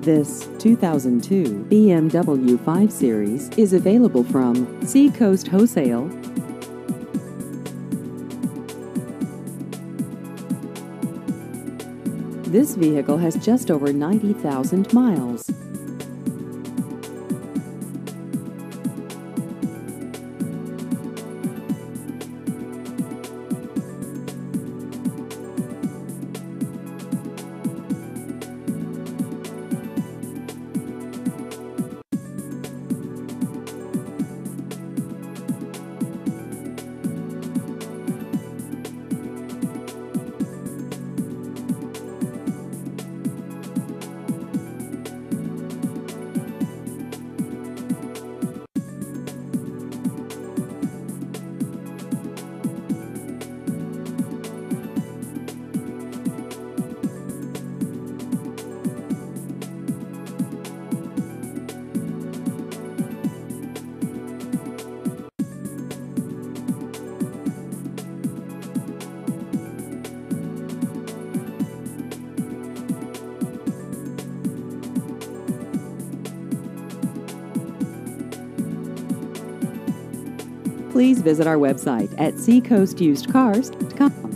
This 2002 BMW 5 Series is available from Seacoast Wholesale. This vehicle has just over 90,000 miles. Please visit our website at seacoastusedcars.com.